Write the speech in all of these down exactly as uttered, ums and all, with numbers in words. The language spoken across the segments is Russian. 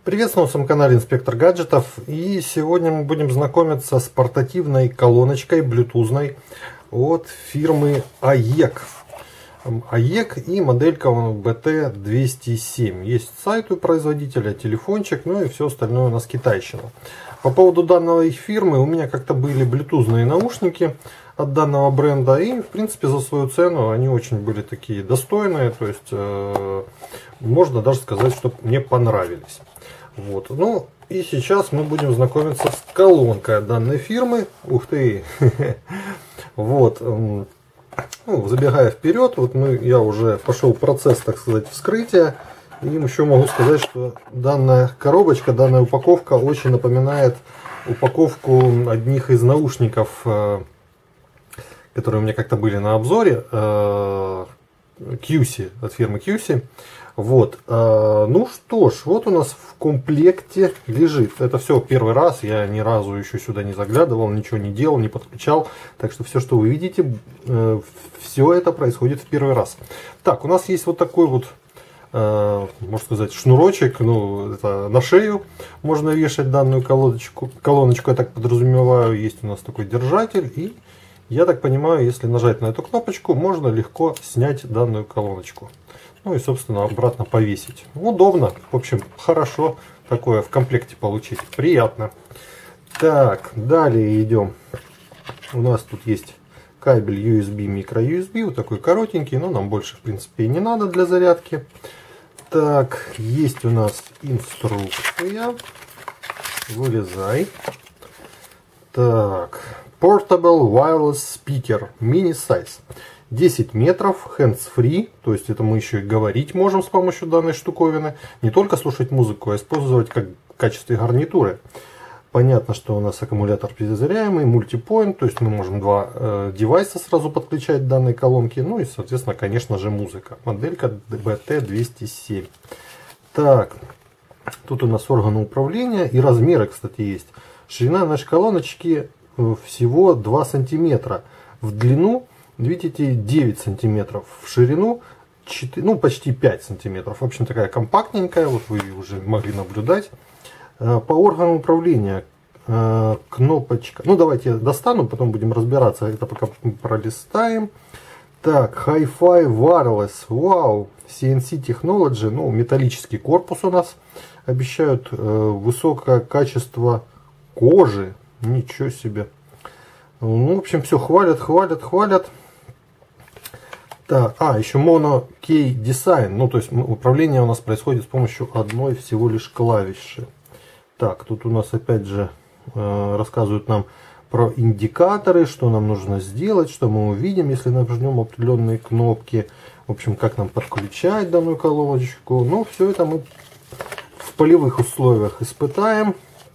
Приветствую на своем канале Инспектор Гаджетов. И сегодня мы будем знакомиться с портативной колоночкой блютузной от фирмы АЕК. АЕК и моделька би ти двести семь. Есть сайт у производителя, телефончик, ну и все остальное у нас китайщина. По поводу данной фирмы у меня как-то были блютузные наушники от данного бренда, и в принципе за свою цену они очень были такие достойные, то есть э, можно даже сказать, что мне понравились. Вот. Ну и сейчас мы будем знакомиться с колонкой данной фирмы. Ух ты! Вот. Ну, забегая вперед, вот мы, я уже пошел процесс, так сказать, вскрытия. И еще могу сказать, что данная коробочка, данная упаковка очень напоминает упаковку одних из наушников, которые у меня как-то были на обзоре, кью си, от фирмы кью си. Вот. Ну что ж, вот у нас в комплекте лежит. Это все первый раз, я ни разу еще сюда не заглядывал, ничего не делал, не подключал. Так что все, что вы видите, все это происходит в первый раз. Так, у нас есть вот такой вот, можно сказать, шнурочек, ну, это на шею можно вешать данную колоночку, колоночку, я так подразумеваю. Есть у нас такой держатель, и я так понимаю, если нажать на эту кнопочку, можно легко снять данную колоночку. Ну и, собственно, обратно повесить. Удобно, в общем, хорошо такое в комплекте получить, приятно. Так, далее идем. У нас тут есть кабель ю эс би, микро ю эс би, вот такой коротенький, но нам больше, в принципе, и не надо для зарядки. Так, есть у нас инструкция. Вылезай. Так, Portable Wireless Speaker, mini size. десять метров, hands-free, то есть это мы еще и говорить можем с помощью данной штуковины. Не только слушать музыку, а использовать как в качестве гарнитуры. Понятно, что у нас аккумулятор перезаряемый, мультипоинт, то есть мы можем два э, девайса сразу подключать к данной колонке. Ну и, соответственно, конечно же, музыка. Моделька би ти двести семь. Так, тут у нас органы управления и размеры, кстати, есть. Ширина нашей колоночки всего два сантиметра. В длину, видите, девять сантиметров. В ширину четыре, ну, почти пять сантиметров. В общем, такая компактненькая, вот вы уже могли наблюдать. По органам управления кнопочка. Ну, давайте я достану, потом будем разбираться. Это пока пролистаем. Так, Hi-Fi Wireless. Вау, си эн си Technology. Ну, металлический корпус у нас. Обещают э, высокое качество кожи. Ничего себе. Ну, в общем, все хвалят, хвалят, хвалят. Так, а, еще Mono Key Design. Ну, то есть управление у нас происходит с помощью одной всего лишь клавиши. Так, тут у нас опять же э, рассказывают нам про индикаторы, что нам нужно сделать, что мы увидим, если нажмем определенные кнопки. В общем, как нам подключать данную колоночку. Ну, все это мы в полевых условиях испытаем.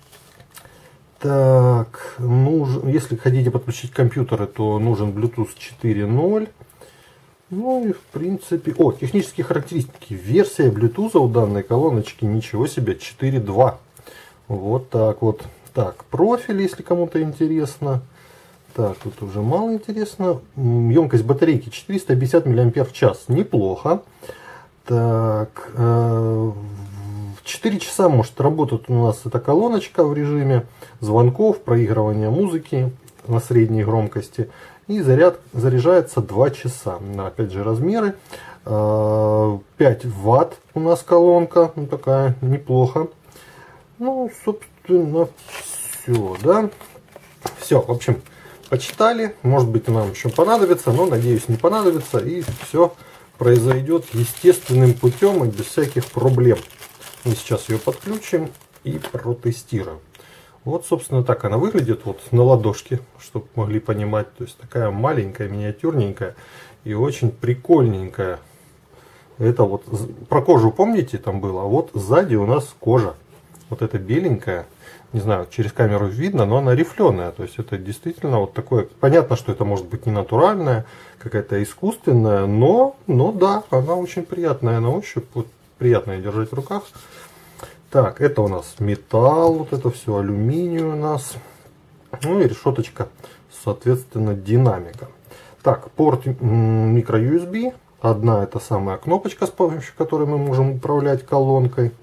Так, нужен, если хотите подключить компьютеры, то нужен Bluetooth четыре ноль. Ну и в принципе... О, технические характеристики. Версия Bluetooth у данной колоночки, ничего себе, четыре два. Вот так вот. Так, профиль, если кому-то интересно. Так, тут уже мало интересно. Емкость батарейки четыреста пятьдесят миллиампер час. Неплохо. Так, четыре часа может работать у нас эта колоночка в режиме звонков, проигрывания музыки на средней громкости. И заряд заряжается два часа. Опять же размеры. пять ватт у нас колонка. Ну, такая неплохо. Ну, собственно, все, да. Все, в общем, почитали. Может быть, нам еще понадобится, но, надеюсь, не понадобится. И все произойдет естественным путем и без всяких проблем. Мы сейчас ее подключим и протестируем. Вот, собственно, так она выглядит вот на ладошке, чтобы могли понимать. То есть такая маленькая, миниатюрненькая и очень прикольненькая. Это вот про кожу, помните, там было? А вот сзади у нас кожа. Вот эта беленькая, не знаю, через камеру видно, но она рифленая. То есть это действительно вот такое. Понятно, что это может быть не натуральная, какая-то искусственная, но, но да, она очень приятная на ощупь. Вот, приятно держать в руках. Так, это у нас металл, вот это все алюминий у нас. Ну и решеточка, соответственно, динамика. Так, порт микро ю эс би. Одна это самая кнопочка, с помощью которой мы можем управлять колонкой.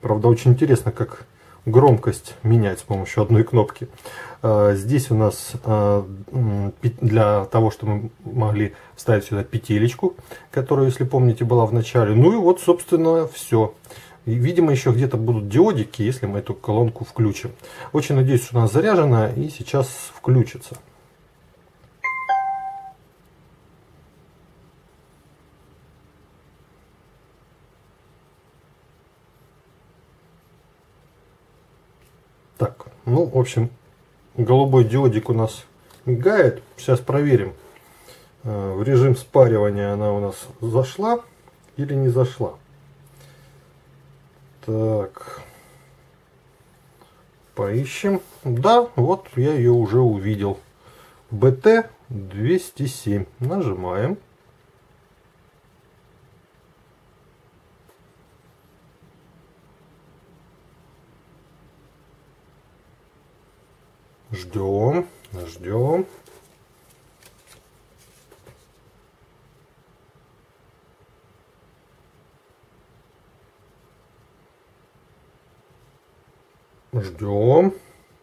Правда, очень интересно, как громкость менять с помощью одной кнопки. Здесь у нас для того, чтобы мы могли вставить сюда петелечку, которая, если помните, была в начале. Ну и вот, собственно, все. И, видимо, еще где-то будут диодики, если мы эту колонку включим. Очень надеюсь, что она заряжена и сейчас включится. Так, ну, в общем, голубой диодик у нас мигает. Сейчас проверим, в режим спаривания она у нас зашла или не зашла. Так, поищем. Да, вот я ее уже увидел. бэ тэ двести семь. Нажимаем. Ждем, ждем. Ждем.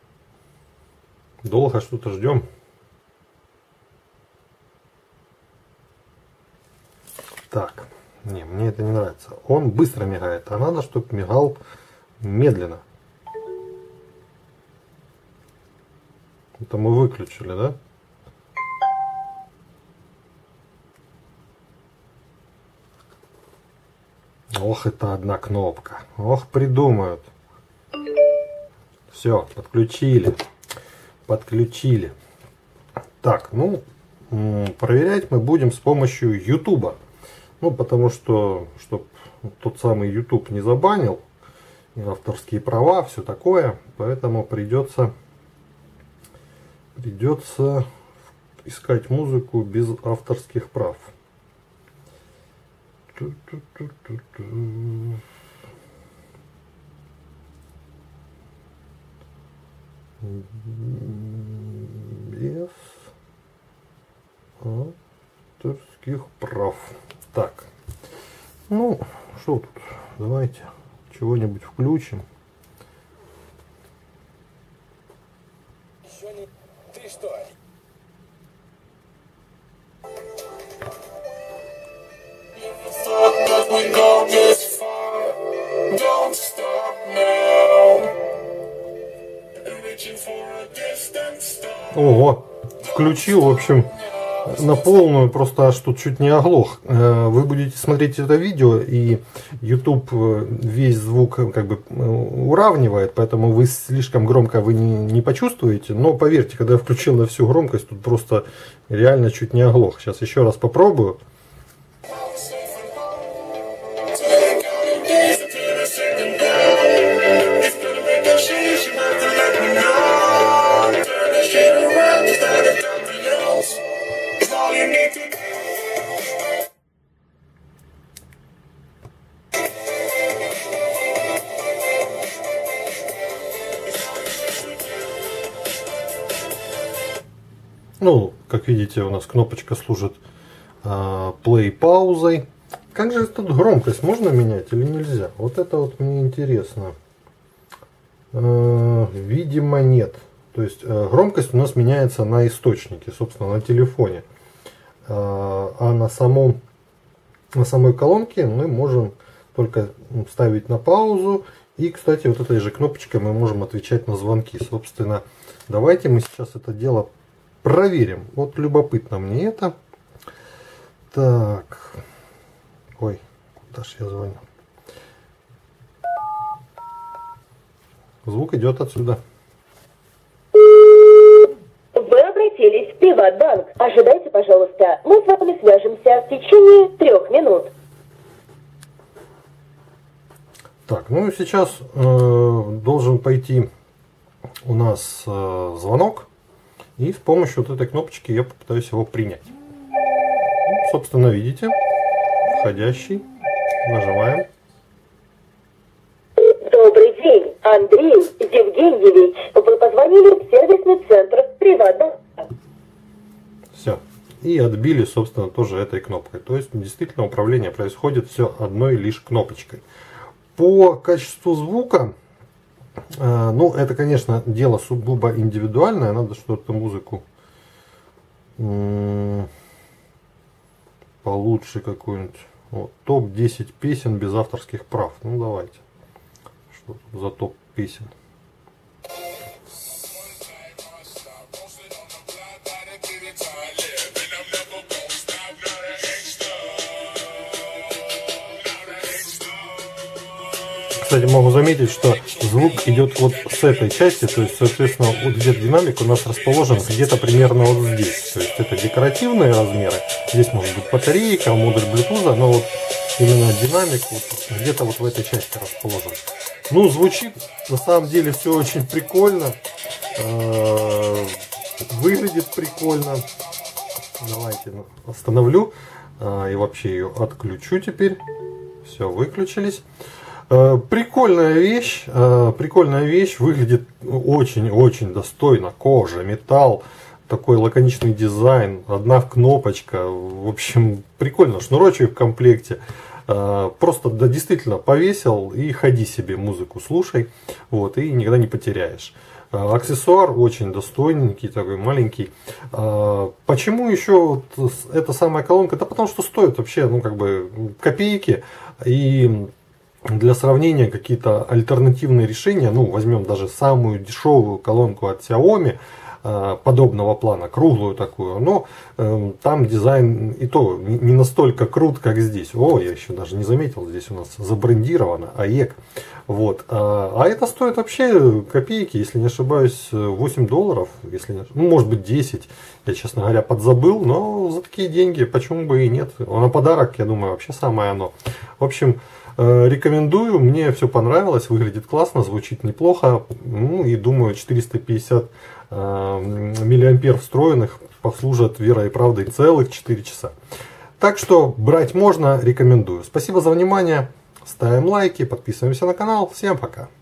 Долго что-то ждем. Так, не, мне это не нравится. Он быстро мигает, а надо, чтобы мигал медленно. Это мы выключили, да? Ох, это одна кнопка. Ох, придумают. Все, подключили. Подключили. Так, ну, проверять мы будем с помощью YouTube. Ну, потому что, чтобы тот самый YouTube не забанил, авторские права, все такое. Поэтому придется... Придется искать музыку без авторских прав. Без авторских прав. Так. Ну, что тут? Давайте чего-нибудь включим. Ты что? Ого, включил, в общем, на полную, просто аж тут чуть не оглох. Вы будете смотреть это видео, и YouTube весь звук как бы уравнивает, поэтому вы слишком громко вы не, не почувствуете. Но поверьте, когда я включил на всю громкость, тут просто реально чуть не оглох. Сейчас еще раз попробую. Ну, как видите, у нас кнопочка служит э, плей-паузой. Как же тут громкость можно менять или нельзя? Вот это вот мне интересно. Э, видимо, нет. То есть э, громкость у нас меняется на источнике, собственно, на телефоне. Э, а на, самом, на самой колонке мы можем только ставить на паузу. И, кстати, вот этой же кнопочкой мы можем отвечать на звонки. Собственно, давайте мы сейчас это дело проверим. Вот любопытно мне это. Так. Ой, куда ж я звоню? Звук идет отсюда. Вы обратились в Приватбанк. Ожидайте, пожалуйста. Мы с вами свяжемся в течение трех минут. Так, ну и сейчас э, должен пойти у нас э, звонок. И с помощью вот этой кнопочки я попытаюсь его принять. Ну, собственно, видите, входящий. Нажимаем. Добрый день, Андрей Евгеньевич. Вы позвонили в сервисный центр Приватбанка. Все. И отбили, собственно, тоже этой кнопкой. То есть, действительно, управление происходит все одной лишь кнопочкой. По качеству звука, ну, это, конечно, дело сугубо индивидуальное. Надо что-то музыку получше какую-нибудь. Вот, топ десять песен без авторских прав. Ну, давайте. Что тут за топ песен? Кстати, могу заметить, что звук идет вот с этой части, то есть, соответственно, вот где-то динамик у нас расположен где-то примерно вот здесь. То есть это декоративные размеры. Здесь может быть батарейка, модуль Bluetooth, но вот именно динамик вот где-то вот в этой части расположен. Ну, звучит на самом деле все очень прикольно. Выглядит прикольно. Давайте остановлю и вообще ее отключу теперь. Все, выключились. Прикольная вещь, прикольная вещь, выглядит очень-очень достойно. Кожа, металл, такой лаконичный дизайн, одна кнопочка. В общем, прикольно, шнурочек в комплекте. Просто, да, действительно повесил и ходи себе, музыку слушай, вот, и никогда не потеряешь. Аксессуар очень достойненький, такой маленький. Почему еще вот эта самая колонка? Да потому что стоит вообще, ну, как бы копейки. И для сравнения какие-то альтернативные решения, ну, возьмем даже самую дешевую колонку от Xiaomi подобного плана, круглую такую, но э, там дизайн и то не настолько крут, как здесь. О, я еще даже не заметил, здесь у нас забрендировано АЕК. Вот. А, а это стоит вообще копейки, если не ошибаюсь, восемь долларов, если не, ну, может быть десять. Я, честно говоря, подзабыл, но за такие деньги почему бы и нет. На подарок, я думаю, вообще самое оно. В общем, рекомендую, мне все понравилось, выглядит классно, звучит неплохо. Ну и думаю, четыреста пятьдесят миллиампер встроенных послужат верой и правдой целых четыре часа. Так что брать можно, рекомендую. Спасибо за внимание, ставим лайки, подписываемся на канал. Всем пока!